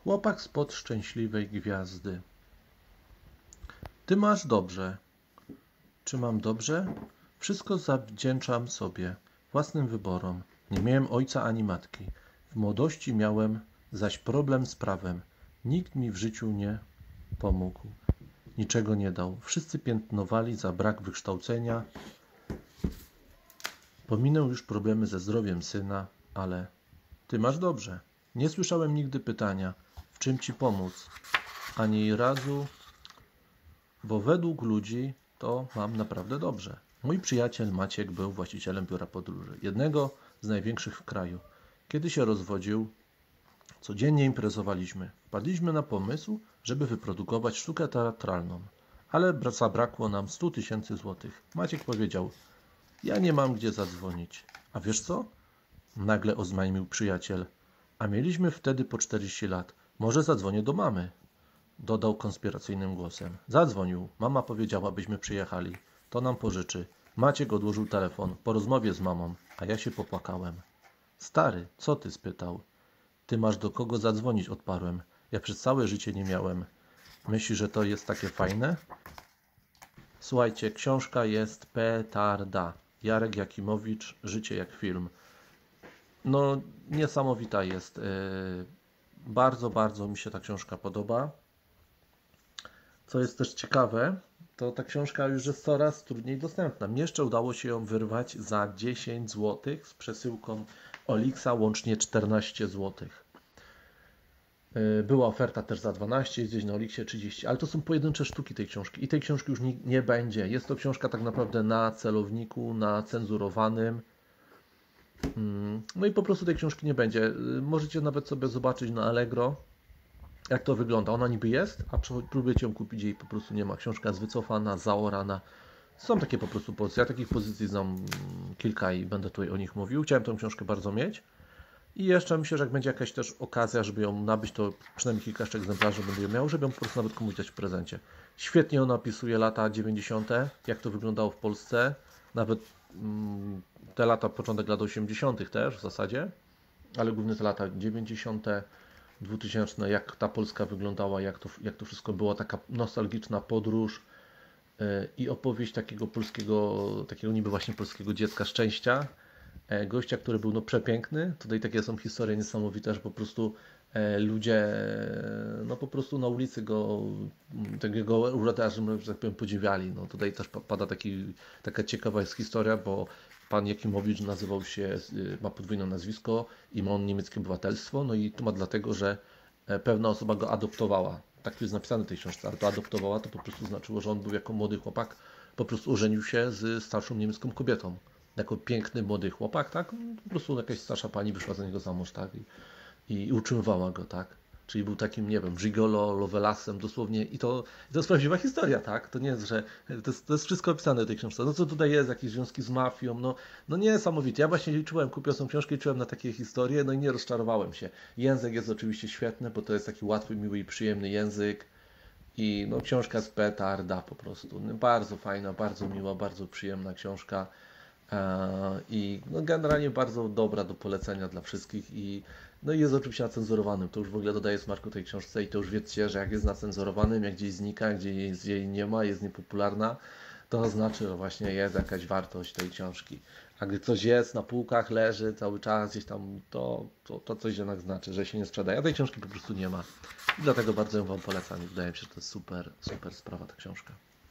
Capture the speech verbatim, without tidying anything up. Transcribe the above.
Chłopak spod szczęśliwej gwiazdy. Ty masz dobrze. Czy mam dobrze? Wszystko zawdzięczam sobie, własnym wyborom. Nie miałem ojca ani matki. W młodości miałem zaś problem z prawem. Nikt mi w życiu nie pomógł. Niczego nie dał. Wszyscy piętnowali za brak wykształcenia. Pominę już problemy ze zdrowiem syna, ale ty masz dobrze. Nie słyszałem nigdy pytania, w czym ci pomóc. Ani razu, bo według ludzi to mam naprawdę dobrze. Mój przyjaciel Maciek był właścicielem biura podróży, jednego z największych w kraju. Kiedy się rozwodził, codziennie imprezowaliśmy. Wpadliśmy na pomysł, żeby wyprodukować sztukę teatralną, ale zabrakło nam stu tysięcy złotych. Maciek powiedział: ja nie mam gdzie zadzwonić. A wiesz co? Nagle oznajmił przyjaciel. A mieliśmy wtedy po czterdzieści lat. Może zadzwonię do mamy. Dodał konspiracyjnym głosem. Zadzwonił. Mama powiedziała, byśmy przyjechali. To nam pożyczy. Maciek odłożył telefon. Po rozmowie z mamą. A ja się popłakałem. Stary, co ty? Spytał. Ty masz do kogo zadzwonić? Odparłem. Ja przez całe życie nie miałem. Myślisz, że to jest takie fajne? Słuchajcie, książka jest petarda. Jarek Jakimowicz, Życie jak film. No, niesamowita jest. Bardzo, bardzo mi się ta książka podoba. Co jest też ciekawe, to ta książka już jest coraz trudniej dostępna. Mnie jeszcze udało się ją wyrwać za dziesięć złotych z przesyłką Olixa, łącznie czternaście złotych. Była oferta też za dwanaście, jest gdzieś na Olixie trzydzieści, ale to są pojedyncze sztuki tej książki i tej książki już nie, nie będzie. Jest to książka tak naprawdę na celowniku, na cenzurowanym. No i po prostu tej książki nie będzie. Możecie nawet sobie zobaczyć na Allegro, jak to wygląda. Ona niby jest, a próbujecie ją kupić i jej po prostu nie ma. Książka jest wycofana, zaorana. Są takie po prostu pozycje. Ja takich pozycji znam kilka i będę tutaj o nich mówił. Chciałem tę książkę bardzo mieć. I jeszcze myślę, że jak będzie jakaś też okazja, żeby ją nabyć, to przynajmniej kilka jeszcze egzemplarzy będę ją miał, żeby ją po prostu nawet komuś dać w prezencie. Świetnie ona opisuje lata dziewięćdziesiąte, jak to wyglądało w Polsce. Nawet mm, te lata, początek lat osiemdziesiątych też w zasadzie, ale głównie te lata dziewięćdziesiąte, dwutysięczne, jak ta Polska wyglądała, jak to, jak to wszystko było, taka nostalgiczna podróż yy, i opowieść takiego polskiego, takiego niby właśnie polskiego dziecka szczęścia. Gościa, który był no przepiękny. Tutaj takie są historie niesamowite, że po prostu e, ludzie e, no po prostu na ulicy go, tego jego urodę, że tak powiem, podziwiali. No tutaj też pada taki, taka ciekawa jest historia, bo pan Jakimowicz nazywał się, ma podwójne nazwisko i ma on niemieckie obywatelstwo, no i to ma dlatego, że pewna osoba go adoptowała. Tak tu jest napisane w tej książce, ale to adoptowała, to po prostu znaczyło, że on był jako młody chłopak, po prostu ożenił się z starszą niemiecką kobietą. Jako piękny, młody chłopak, tak? Po prostu jakaś starsza pani wyszła za niego za mąż, tak? I, i utrzymywała go, tak? Czyli był takim, nie wiem, gigolo, lovelasem dosłownie i to, to jest prawdziwa historia, tak? To nie jest, że to jest, to jest wszystko opisane w tej książce. No co tutaj jest, jakieś związki z mafią, no, no niesamowite. Ja właśnie liczyłem, kupiłem tą książkę, liczyłem na takie historie, no i nie rozczarowałem się. Język jest oczywiście świetny, bo to jest taki łatwy, miły i przyjemny język. I no, książka z petarda po prostu. No, bardzo fajna, bardzo miła, bardzo przyjemna książka. I no, generalnie bardzo dobra do polecenia dla wszystkich i no i jest oczywiście nacenzurowanym, to już w ogóle dodaję smaku tej książce i to już wiecie, że jak jest nacenzurowanym, jak gdzieś znika, gdzie jej nie ma, jest niepopularna, to znaczy, że właśnie jest jakaś wartość tej książki. A gdy coś jest na półkach, leży cały czas gdzieś tam, to, to, to coś jednak znaczy, że się nie sprzedaje, a tej książki po prostu nie ma. I dlatego bardzo ją Wam polecam i wydaje mi się, że to jest super, super sprawa ta książka.